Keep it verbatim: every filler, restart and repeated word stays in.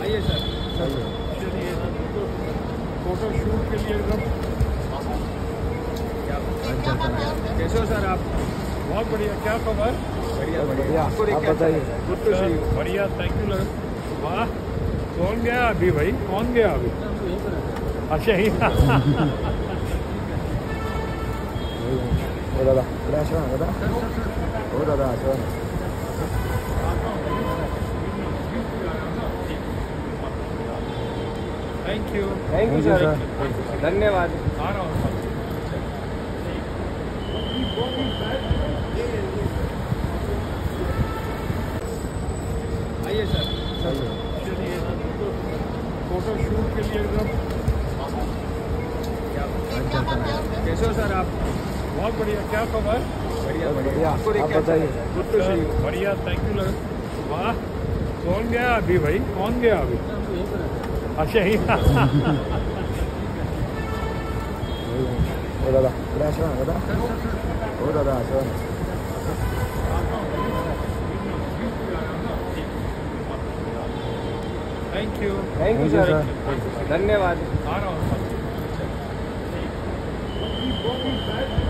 आइए सर। चलिए photo shoot के लिए एकदम कैसे हो सर आप? बहुत बढ़िया। क्या खबर? बढ़िया बढ़िया। आप बताइए। Good to see you. बढ़िया, थैंक यू। लग वाह, कौन गया अभी भाई? कौन गया अभी? अच्छा ही ओ दादा, उdah asal दादा। ओ दादा asal। Thank you. Thank you sir, धन्यवाद। आ रहा हूँ। आइए सर। चलिए फोटो शूट के लिए एकदम कैसे हो सर आप? बहुत बढ़िया। क्या खबर? बढ़िया बढ़िया। आप बताइए। Good to see you. बढ़िया, थैंक यू। लग वाह, कौन गया अभी भाई? कौन गया अभी? अच्छा ही ओ दादा, udah asal दादा। ओ दादा asal। Thank you. Thank you sir, धन्यवाद। आ रहा हूँ।